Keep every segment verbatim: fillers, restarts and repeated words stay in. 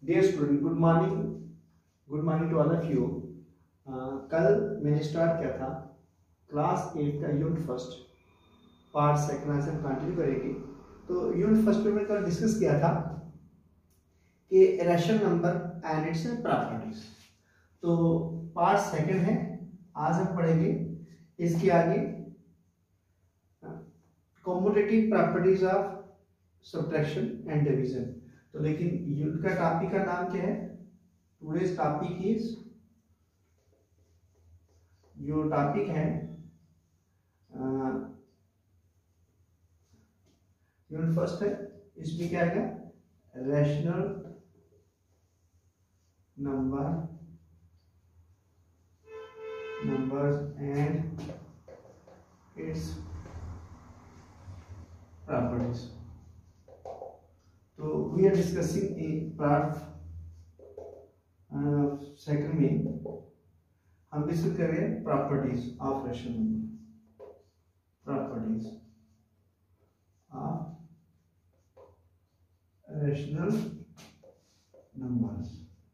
Dear student, good morning good morning to all of you. कल मैंने start किया था क्लास एट का यूनिट फर्स्ट पार्ट सेकंड से हम कंटिन्यू करेंगे। तो यूनिट फर्स्ट में मैंने कल डिस्कस किया था कि rational number and its properties. तो पार्ट सेकंड है, आज हम पढ़ेंगे इसके आगे commutative properties of subtraction and division. तो लेकिन यूनिट का टॉपिक का नाम क्या है? टुडेज टॉपिक इज, जो टॉपिक है यूनिट फर्स्ट है, इसमें क्या है? Rational number numbers and its properties. तो we are discussing a part second में हम डिस्कस कर रहे हैं properties of rational number, properties of rational numbers.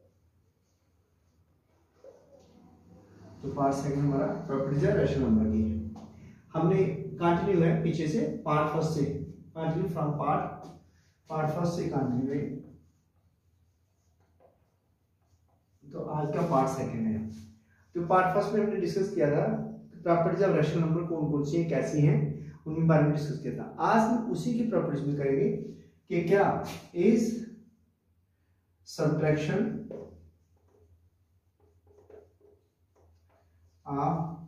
तो पार्ट सेकंड हमारा प्रॉपर्टीज ऑफ रैशनल नंबर की है। हमने कंटिन्यू है पीछे से, पार्ट फर्स्ट से continue from part part first से कंटिन्यू है। तो आज का पार्ट सेकंड है। तो पार्ट फर्स्ट में हमने डिस्कस किया था प्रॉपर्टीज ऑफ रैशनल नंबर कौन कौन सी हैं, कैसी हैं, उनके बारे में डिस्कस किया था। आज हम उसी की प्रॉपर्टीज में करेंगे कि क्या is subtraction of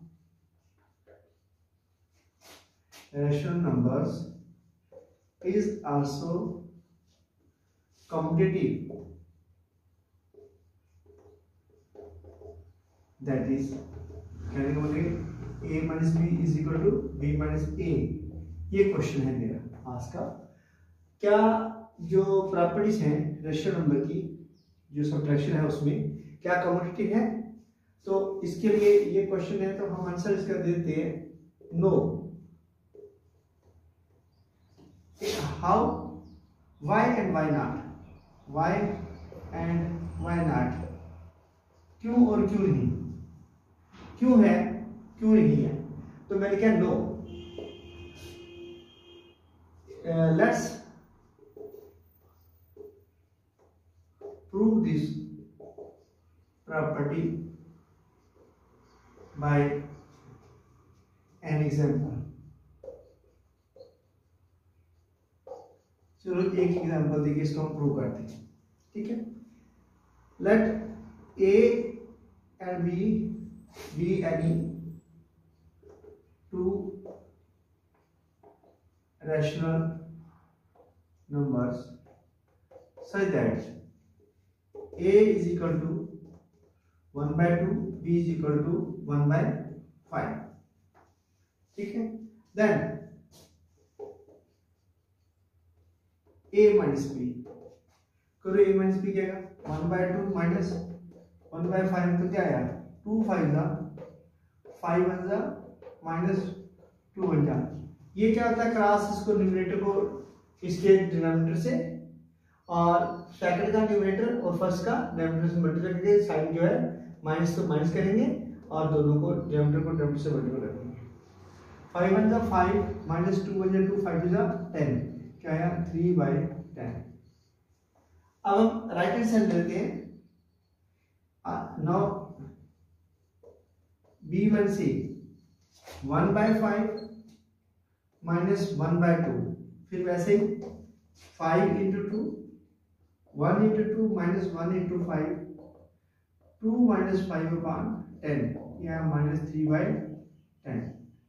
rational numbers is also commutative, that is कहने का मतलब a minus b is equal to b minus a। ये क्वेश्चन है मेरा आज का। क्या जो प्रॉपर्टीज हैं रैशनल नंबर की, जो सब्ट्रैक्शन है उसमें क्या कम्यूटेटिव है? तो इसके लिए ये क्वेश्चन है, तो हम आंसर इसका देते हैं no. How, why and why not? Why and why not? क्यों और क्यों नहीं? क्यों है, क्यों नहीं है? तो मैंने क्या no. Let's prove this property by an example। चलो एक एग्जांपल देखिए, इसको हम प्रूव करते हैं। ठीक है, let a and b b any two rational numbers such that a is equal to one by two, b is equal to one by five. ठीक है, देन a माइनस बी करो। a माइनस बी क्या आएगा? One by two minus one by five, तो क्या आया? Two five जा five one जा माइनस टू वन जा। ये क्या होता है? क्रॉस इसको न्यूमरेटर को इसके डिनोमिनेटर से और सेकंड का न्यूमरेटर और फर्स्ट का डिनोमिनेटर से मल्टीप्लाई करके साइन जो है माइनस तो माइनस करेंगे और दोनों को डिनोमिनेटर को डिनोमिनेटर से मल्टीप्लाई करेंगे। फाइव वन जा फाइव माइनस टू वन जा टू, फाइव टू जा टेन, क्या आया? Three by ten. अब हम राइट हैंड साइड लेते हैं। नाउ बी वन से one by five minus one by two, फिर वैसे ही five into two, one into two minus one into five, two minus five upon ten, या minus three by ten.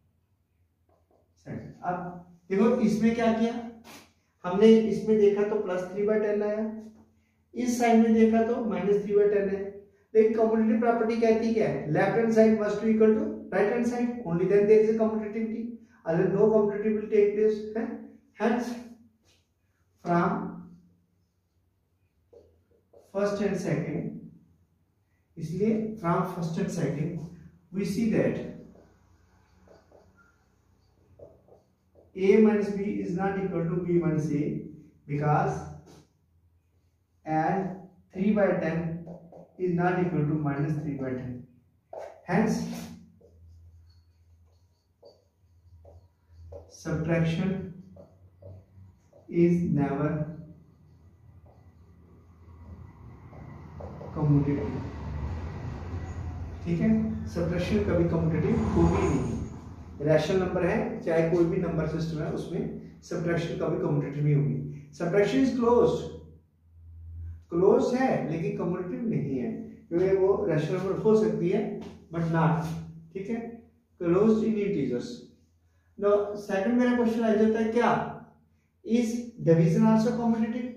अब देखो इसमें क्या किया हमने, इसमें देखा तो प्लस थ्री बाई टेन आया, इस साइड में देखा तो माइनस थ्री बाई टेन है। लेकिन कम्यूटेटिव प्रॉपर्टी कहती क्या है? Left hand side must be equal to right hand side, only then there is a commutativity, otherwise no commutativity will take place है। Hence from first and second, इसलिए from first and second we see that a minus b is not equal to b minus a, because and three by ten is not equal to minus three by ten. Hence, subtraction is never commutative. ठीक है, subtraction कभी commutative होगी नहीं. Rational number है, चाहे कोई भी number system है, उसमें सब्ट्रैक्शन कभी कम्यूटेटिव नहीं होगी. सब्ट्रैक्शन इज क्लोज्ड, क्लोज है लेकिन कम्यूटेटिव नहीं है, क्योंकि वो रैशनल नंबर हो सकती है बट नॉट. ठीक है, closed in integers. Now second मेरा क्वेश्चन आ जाता है, क्या is division also commutative?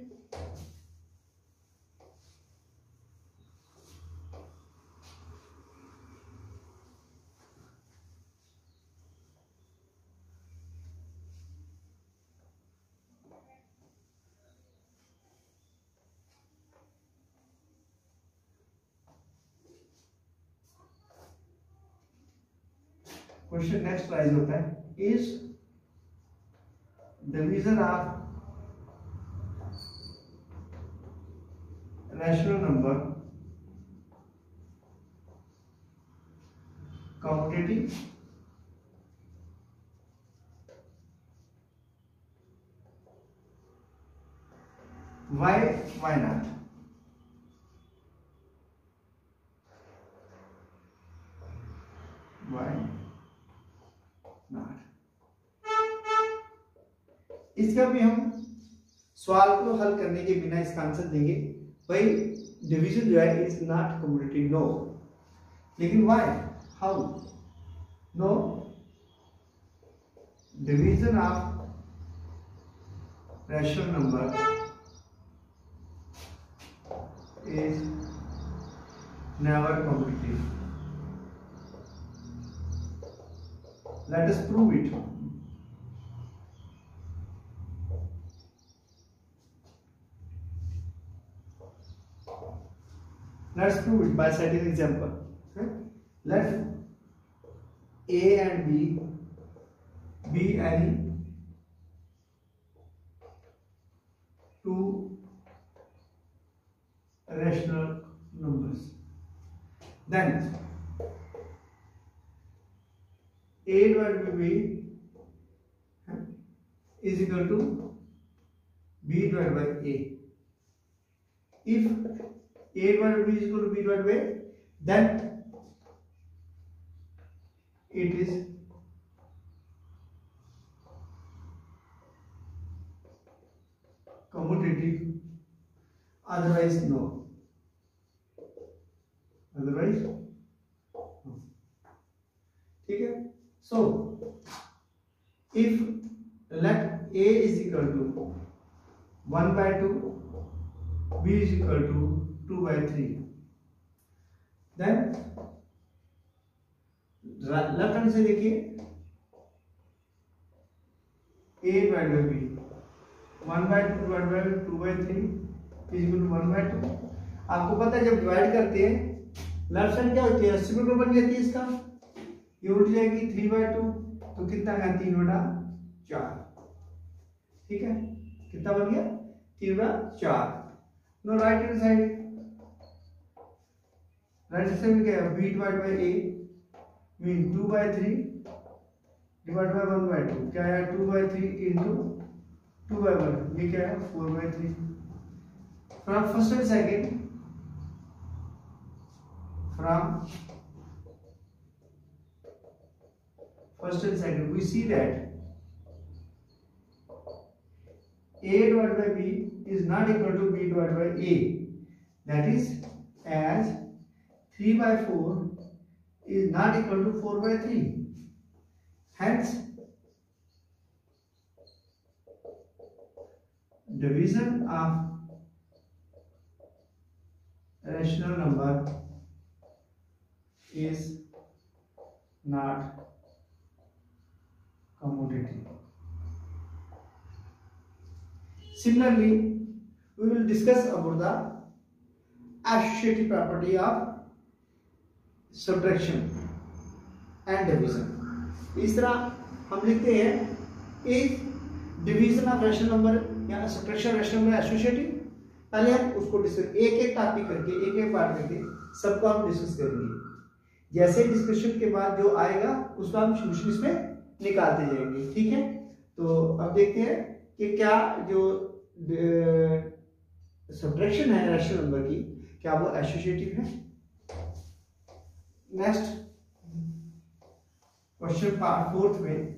Question next rise होता है, is division of rational number commutative? Why why not? Why not? इसका भी हम सवाल को हल करने के बिना इसका आंसर देंगे, भाई डिवीजन जो है इज नॉट कम्यूटेटिव. नो, लेकिन why, how? No, division of rational number is never commutative. Let us prove it. Let's prove it by citing an example. Okay? Let A and B be any two rational numbers. Then A divided by B is equal to B divided by A. If A divided by B is equal to B divided by A, then it is commutative. Otherwise, no. Otherwise, no. ठीक है. So, if let A is equal to one by two, B is equal to two by three, then left hand से देखिए, A divided by B, one by two divided by two by three is equal to one by two. आपको पता है जब divide करते हैं left side क्या होती है, रेसिप्रोकल बन जाती है इसका, ये उठ जाएगी थ्री बाय टू, तो कितना है तीन बटा चार. ठीक है, कितना बन गया? तीन बटा चार. No right hand side, right side में क्या है, b divide by a mean two by three divide by one by two, क्या है two by three into two by one, ये क्या है four by three. From first and second, from first and second, we see that A divided by B is not equal to B divided by A. That is, as three by four is not equal to four by three. Hence, division of rational number is not commutative. Similarly, we will discuss about the associative property of subtraction and division. इस तरह हम लिखते हैं, if division of rational number या subtraction rational number associative, पहले हम उसको discuss एक एक टॉपिक करके एक एक पार्ट करके सबको हम डिस्कस करेंगे। जैसे डिस्कशन के बाद जो आएगा उसको हम सोल्यूशन इसमें निकालते जाएंगे, ठीक है। तो अब देखते हैं कि क्या जो सब्ट्रैक्शन है रैशनल नंबर की, क्या वो एसोसिएटिव है। नेक्स्ट क्वेश्चन पार्ट फोर्थ में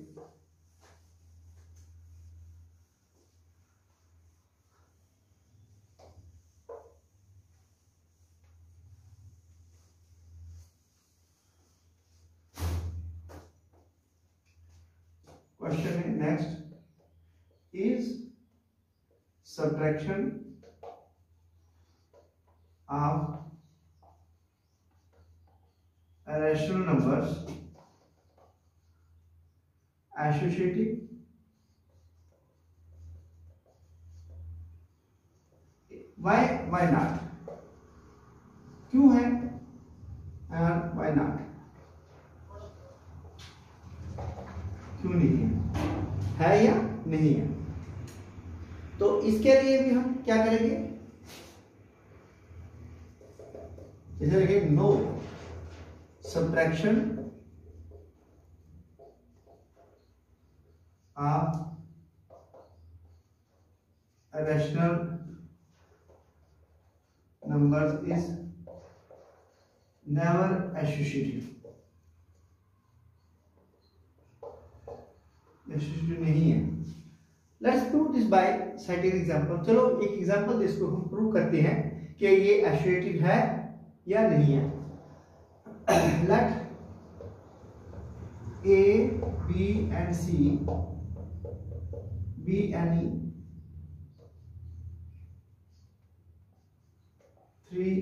क्वेश्चन है next is subtraction of rational numbers associative why why not, क्यों है और वाई नॉट, क्यों नहीं है, है या नहीं है। तो इसके लिए भी हम क्या करेंगे, इसे लिखेंगे no subtraction of rational numbers is never associative, associative नहीं है। Let's prove this by citing example. चलो एक एग्जांपल दे इसको हम प्रूव करते हैं कि ये एसोसिएटिव है या नहीं है। Let A, B and C be any three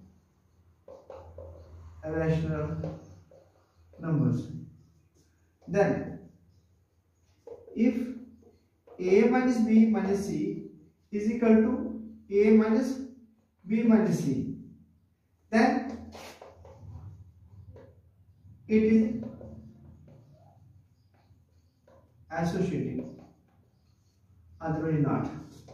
rational numbers. Then if A minus B minus C is equal to A minus B minus C, then it is associative, otherwise not,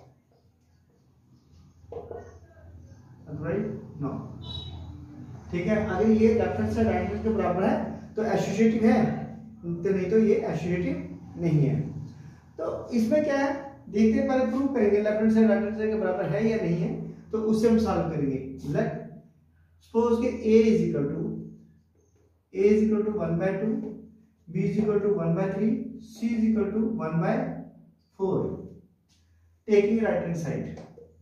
otherwise no, ठीक है। अगर ये left hand side right hand के बराबर है तो associative है, तो नहीं तो ये एसोसिएटिव नहीं है। तो इसमें क्या है देखते हैं, पहले प्रूव करेंगे left hand side right hand side के बराबर है या नहीं है, तो उससे हम सॉल्व करेंगे। लेट सपोज के a is equal to a is equal to one by two, b is equal to one by three, c is equal to one by four. Taking right hand side,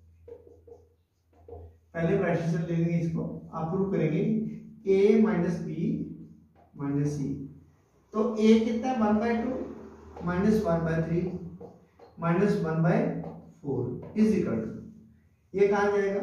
पहले right hand side ले लेंगे, इसको आप prove करेंगे a minus b minus c. तो a कितना है one by two minus one by three minus one by four is equal to, ये कहाँ जाएगा,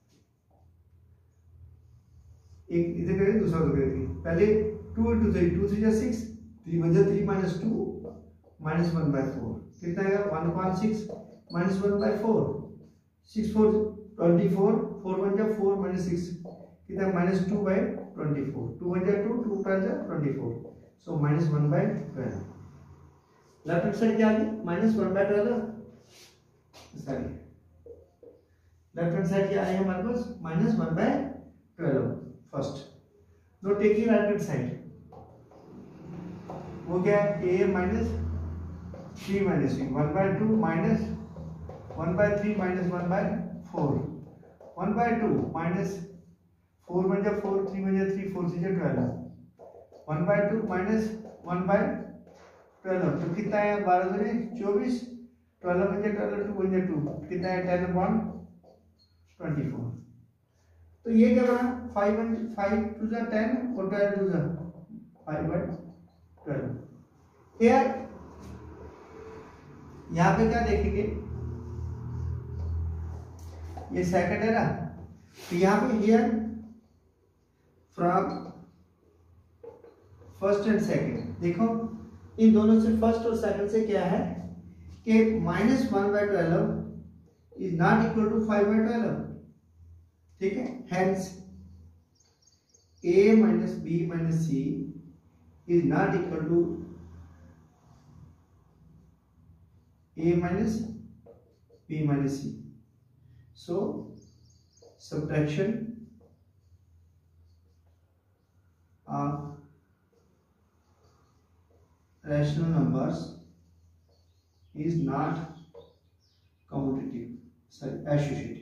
एक इधर करेंगे दूसरा उधर करेंगे। पहले two into three, two three जा सिक्स, थ्री वन जा three minus two minus one by four, कितना आएगा one point six minus one by four, six four twenty four, four one जा फोर माइनस सिक्स कितना minus two by twenty four, two one जा two, two twelve जा twenty four, so minus one by twelve. Left hand side क्या आ गई minus one by twelve, sorry left hand side क्या आएगा हमारे पास minus one by twelve first. No taking right hand side, वो क्या है a minus three minus three, one by two minus one by three minus one by four, one by two minus four one जा four, three one जा three, four से जा twelve, one by two minus one by twelve, तो कितना है बारह दूनी चौबीस, ट्वेल्व वन जा ट्वेल्व, टू वन जा टू, कितना है टेन अपॉन ट्वेंटी फोर। तो ये क्या बना फाइव वन फाइव टू जा टेन और ट्वेल्व टू जा फाइव बाय ट्वेल्व। हियर यहाँ पे क्या देखेंगे, ये सेकंड है ना, तो यहाँ पे here from first and second, देखो इन दोनों से फर्स्ट और सेकंड से क्या है कि minus one by twelve is not equal to five by twelve, ठीक है। Hence a minus b minus c is not equal to a minus b माइनस c, so subtraction of rational numbers is not commutative, sorry, associative.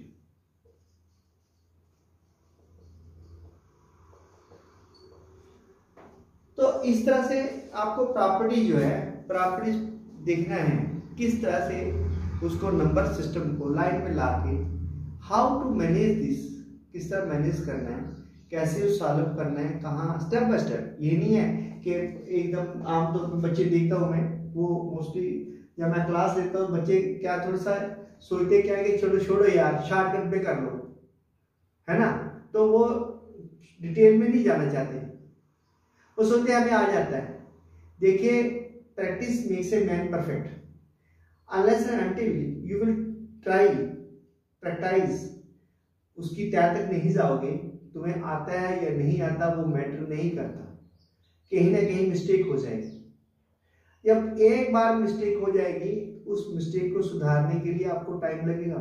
तो इस तरह से आपको property जो है प्रॉपर्टी देखना है किस तरह से उसको नंबर सिस्टम को लाइन में ला के हाउ टू मैनेज दिस, किस तरह मैनेज करना है, कैसे सॉल्व करना है, कहाँ स्टेप बाय स्टेप। ये नहीं है कि एकदम आमतौर पर बच्चे देखता हूँ मैं, वो मोस्टली जब मैं क्लास लेता हूँ बच्चे क्या थोड़ा सा सोचते क्या कि चलो छोड़ो यार शॉर्टकट पे कर लो, है ना, तो वो डिटेल में नहीं जाना चाहते, वो सोचते हमें आ जाता है। देखिए practice makes a man perfect, unless and until you will try practice, उसकी तय तक नहीं जाओगे, तुम्हें आता है या नहीं आता वो मैटर नहीं करता, कहीं ना कहीं मिस्टेक हो जाएगी। जब एक बार मिस्टेक हो जाएगी उस मिस्टेक को सुधारने के लिए आपको टाइम लगेगा,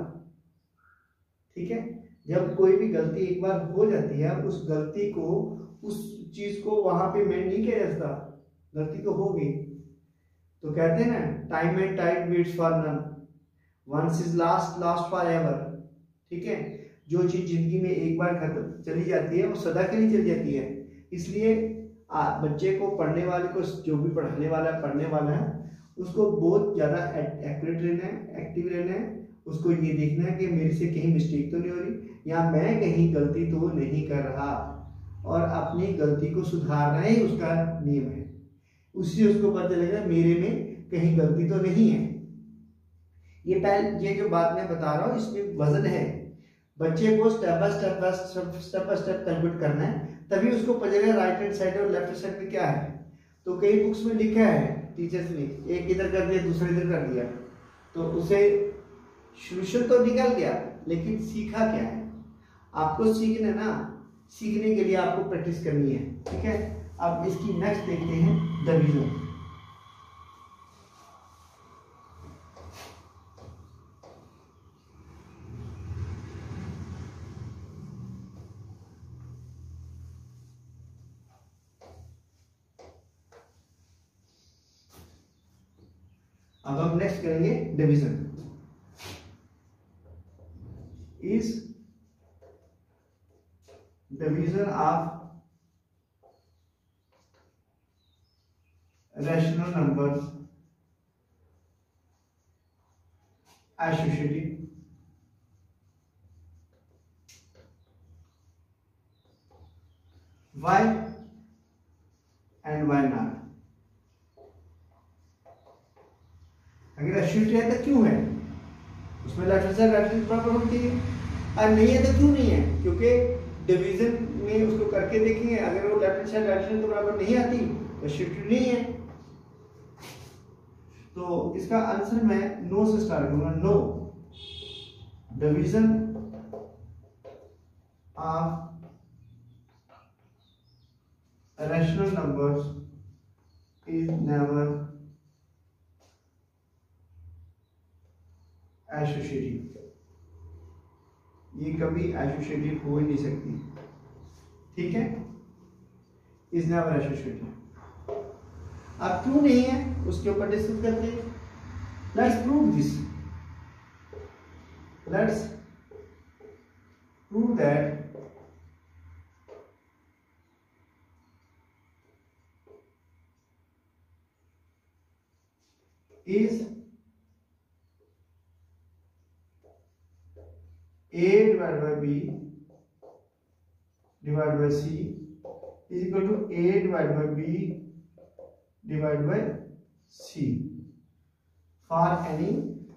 ठीक है। जब कोई भी गलती एक बार हो जाती है उस गलती को उस चीज को वहां पे मेंट नहीं किया जाता, गलती तो हो गई। तो कहते हैं ना time and tide waits for none, once is last last for ever, ठीक है। जो चीज जिंदगी में एक बार खत्म चली जाती है वो सदा के लिए चली जाती है। इसलिए आ, बच्चे को पढ़ने वाले को जो भी पढ़ाने वाला है पढ़ने वाला है उसको बहुत ज़्यादा एक्यूरेट रहना है, एक्टिव रहना है। उसको ये देखना है कि मेरे से कहीं मिस्टेक तो नहीं हो रही या मैं कहीं गलती तो नहीं कर रहा, और अपनी गलती को सुधारना ही उसका नियम है। उससे उसको पता चलेगा मेरे में कहीं गलती तो नहीं है। ये पहले ये जो बात मैं बता रहा हूँ इसमें वजन है, बच्चे को step by step step by step calculate करना है, तभी उसको पता चलेगा राइट हैंड साइड और लेफ्ट साइड में क्या है। तो कई बुक्स में लिखा है टीचर्स ने, एक इधर कर दिया दूसरा इधर कर दिया, तो उसे सोल्यूशन तो निकल गया लेकिन सीखा क्या है। आपको सीखना ना, सीखने के लिए आपको प्रैक्टिस करनी है, ठीक है। अब इसकी नेक्स्ट देखते हैं डिवीजन। अब हम नेक्स्ट करेंगे division. Is division of rational numbers associative, why and why not. अगर एसोसिएटिव है तो क्यों है, उसमें लेफ्ट साइड राइट साइड बराबर होती है, और नहीं है तो क्यों नहीं है, क्योंकि डिवीजन में उसको करके देखेंगे अगर वो लेफ्ट साइड राइट साइड तो बराबर नहीं आती तो एसोसिएटिव नहीं है। तो इसका आंसर मैं नो से स्टार्ट करूंगा। No, division of rational numbers is never associative, ये कभी एसोसिएटिव हो ही नहीं सकती, ठीक है। Is never associative. अब क्यों नहीं है उसके ऊपर डिस्कस करते हैं। Let's prove this, let's prove that is A divided by B divided by C is equal to A divided by B divided by C for any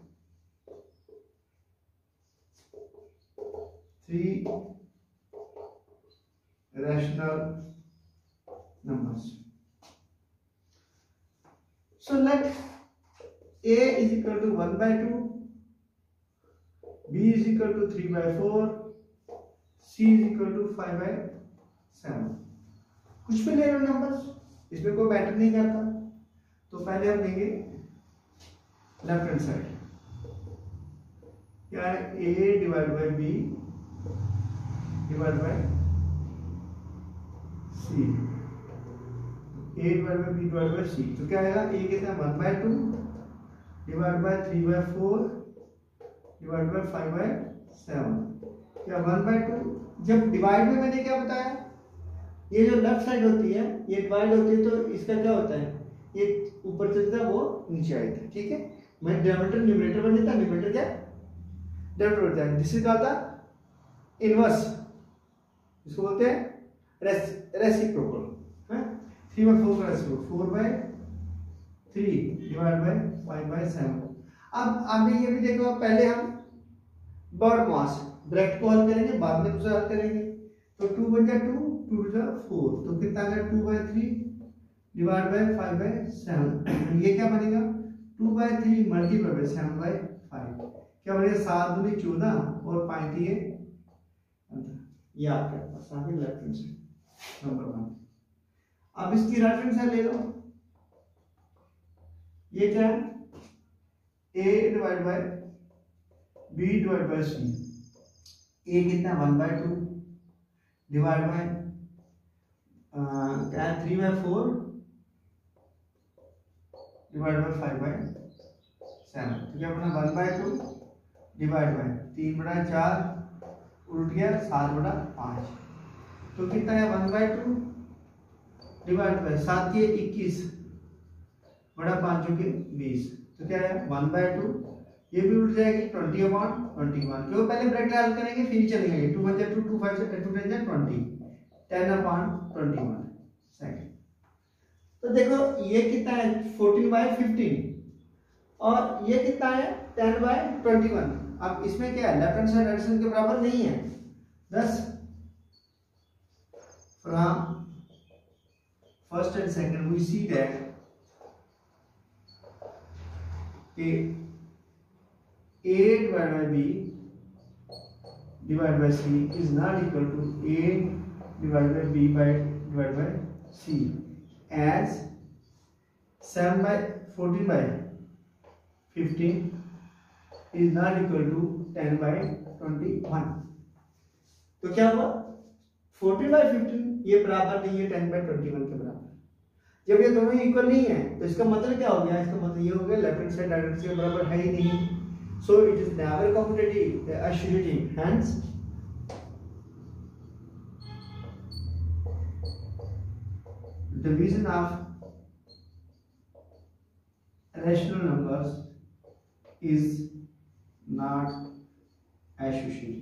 three rational numbers. So let A is equal to one by two, B is equal to three by four, C is equal to five by seven. कुछ भी ले लो numbers, इसमें कोई matter नहीं करता। तो पहले हम लेंगे लेफ्ट हैंड साइड। क्या है, a divide by b divide by c, a divide by b divide by c. तो क्या आएगा, ए कितना, one by two divide by three by four divide by five by seven. क्या one by two, जब divide में मैंने क्या बताया, ये जो लेफ्ट साइड होती है ये डिवाइड होती है तो इसका क्या होता है, ये ऊपर चलता है वो नीचे आता है। ठीक है, मैं डिनोमिनेटर न्यूमरेटर बन जाता है, न्यूमरेटर क्या डिनोमिनेटर होता है। जिससे क्या होता है, इनवर्स, इसको बोलते हैं रेसिप्रोकल है। थ्री बाय फोर का reciprocal, four by three divide by five by seven. अब आपने ये भी देखो, पहले हम बर्ड मास ब्रैकेट को हल करेंगे, बाद में दूसरा हल करेंगे। तो टू बन जाए टू, टू टू जा फोर, तो कितना आ गया, two by three divide by five by seven. ये क्या बनेगा, two by three multiply by seven by five, क्या बनेगा, सात दूनी चौदह और पाँच ये ये आपके पास आ गया left hand side number one. अब इसकी राइट हैंड साइड ले लो, ये क्या है, a divide by b divide by c. A कितना, one by two divide by क्या है, three by four divide by five by seven. तो क्या बना, one by two divide by तीन बटा चार उल्ट गया सात बटा पाँच। तो कितना है, one by two divide by सात के इक्कीस बड़ा पाँच के बीस। तो क्या है, वन बाय टू, ये भी उल्ट जाएगी ट्वेंटी अपॉन ट्वेंटी वन, क्योंकि पहले ब्रैकेट हल करेंगे फिर चलेंगे। Two one two, two five two ten जा twenty, ten upon twenty one second. तो देखो ये कितना है, फोर्टीन बाय फिफ्टीन, और ये कितना है, टेन बाय ट्वेंटी वन। अब इसमें क्या है, left hand side right hand के बराबर नहीं है। Thus from first and second we see that A divided by B divided by C is not equal to A divided by B by divided by C, as seven by fourteen by fifteen is not equal to ten by twenty-one। तो क्या हुआ, fourteen by fifteen ये बराबर नहीं है ten by twenty one के बराबर। जब ये दोनों इक्वल नहीं है तो इसका मतलब क्या हो गया, इसका मतलब ये हो गया left hand side right hand side के बराबर है ही नहीं। So it is never commutative, associative. Hence, division of rational numbers is not associative.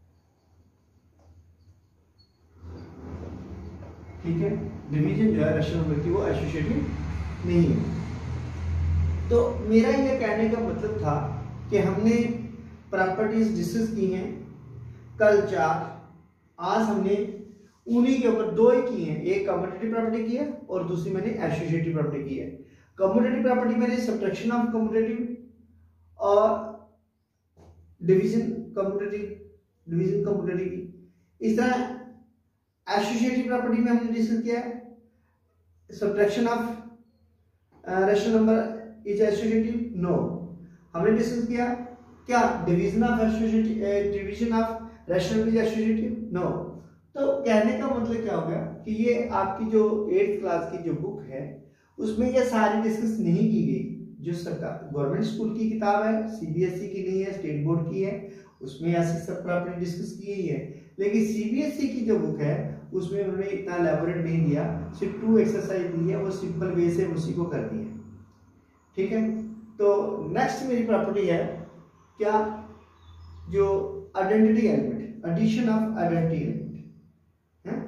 ठीक है, डिवीजन जो है रेशनल नंबर की वो एसोसिएटिव नहीं है। तो मेरा ये कहने का मतलब था कि हमने प्रॉपर्टीज डिस्कस की हैं कल चार, आज हमने उन्हीं के ऊपर दो ही की हैं, एक कम्यूटेटिव प्रॉपर्टी की है और दूसरी मैंने एसोसिएटिव प्रॉपर्टी की है। कम्यूटेटिव प्रॉपर्टी मैंने सब्ट्रैक्शन ऑफ कम्यूटेटिव और डिवीजन कम्यूटेटिव डिवीजन कम्यूटेटिव की। इस तरह एसोसिएटिव प्रॉपर्टी में हमने डिस्कस किया है subtraction of rational number is associative, no. हमने डिस्कस किया क्या division of associative division of rational is associative, no. तो कहने का मतलब क्या हो गया कि ये आपकी जो एट्थ क्लास की जो बुक है उसमें ये सारी डिस्कस नहीं की गई। जो सरकार गवर्नमेंट स्कूल की किताब है, सीबीएसई की नहीं है, स्टेट बोर्ड की है, उसमें ऐसी सब प्रॉपर्टी डिस्कस की गई है। लेकिन सीबीएसई की जो बुक है उसमें उन्होंने इतना एलैबोरेट नहीं दिया, सिर्फ टू एक्सरसाइज दी है, वो सिंपल वे से उसी को कर दी है। ठीक है, तो नेक्स्ट मेरी प्रॉपर्टी है क्या, जो identity element, addition of identity element है,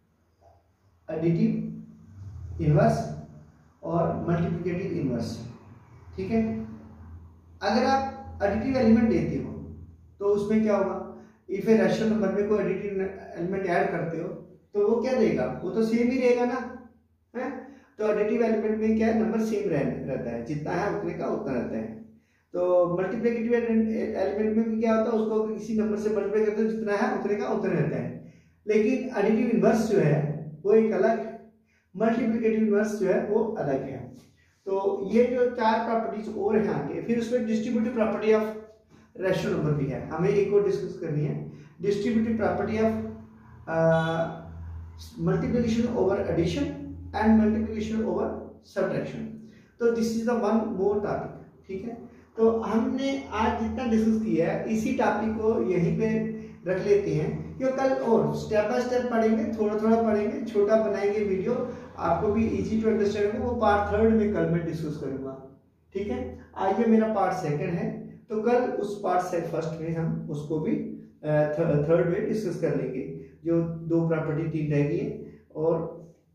एडिटिव इनवर्स और मल्टीप्लिकेटिव इनवर्स। ठीक है, अगर आप एडिटिव एलिमेंट देते हो तो उसमें क्या होगा, इफ ए रैशनल नंबर में कोई एडिटिव एलिमेंट ऐड करते हो तो वो क्या देगा, वो तो सेम ही रहेगा ना, है। तो एडिटिव एलिमेंट में क्या है, नंबर सेम रहता है, जितना है उतने का उतना रहता है। तो मल्टीप्लिकेटिव एलिमेंट में भी क्या होता है, उसको किसी नंबर से मल्टीप्लाई करते हो, जितना है उतने का उतना रहता है। लेकिन एडिटिव इनवर्स जो है वो एक अलग, मल्टीप्लिकेटिव इनवर्स जो है वो अलग है। तो ये जो चार प्रॉपर्टीज और हैं आगे, फिर उसमें distributive property of ratio number भी है। हमें एक और डिस्कस करनी है, distributive property of multiplication over addition and multiplication over subtraction. तो this is the one more topic, ठीक है। तो हमने आज जितना डिस्कस किया है इसी टॉपिक को यहीं पे रख लेते हैं, क्योंकि कल और स्टेप बाय स्टेप पढ़ेंगे, थोड़ा थोड़ा पढ़ेंगे, छोटा बनाएंगे वीडियो, आपको भी इजी टू अंडरस्टैंड हो। वो पार्ट थर्ड में कल मैं डिस्कस करूंगा, ठीक है। आज ये मेरा पार्ट सेकंड है, तो कल उस पार्ट से फर्स्ट में हम उसको भी थर्ड में डिस्कस कर लेंगे, जो दो प्रॉपर्टी तीन रह गई है और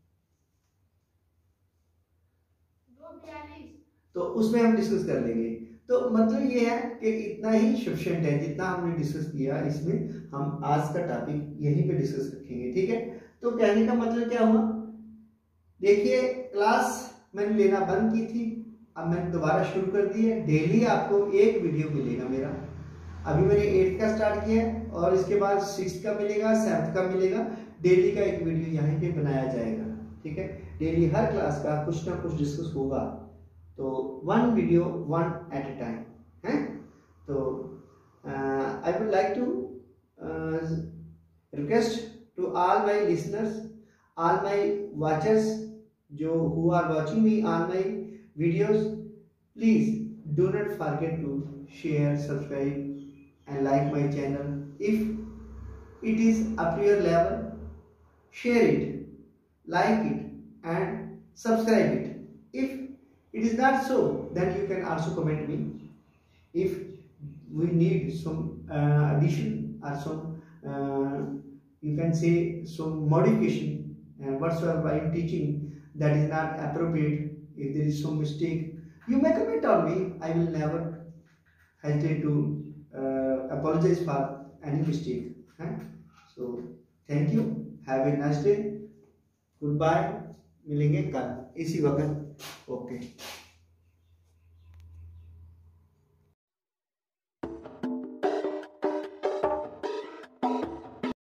तो उसमें हम डिस्कस कर लेंगे। तो मतलब ये है कि इतना ही सफिशिएंट है, जितना हमने डिस्कस किया इसमें हम आज का टॉपिक यहीं पे डिस्कस रखेंगे, ठीक है। तो कहने का मतलब क्या हुआ, देखिए क्लास मैंने लेना बंद की थी, अब मैंने दोबारा शुरू कर दी है। डेली आपको एक वीडियो मिलेगा मेरा, अभी मैंने एट्थ का स्टार्ट किया है और इसके बाद सिक्स का मिलेगा, सेवन्थ का मिलेगा। डेली का एक वीडियो यहाँ पे बनाया जाएगा, ठीक है। डेली हर क्लास का कुछ ना कुछ डिस्कस होगा, तो one video one at a time है। तो I would like to request to all my listeners, all my watchers जो who are watching me on my videos, please do not forget to share, subscribe and like my channel. If it is up to your level, share it, like it and subscribe it. If it is not so, then you can also comment me. If we need some uh, addition or some uh, you can say some modification uh, whatsoever I am teaching that is not appropriate, if there is some mistake, you may comment on me. I will never hesitate to uh, apologize for any mistake, huh? So thank you, have a nice day, good bye, मिलेंगे कल इसी वक्त, okay.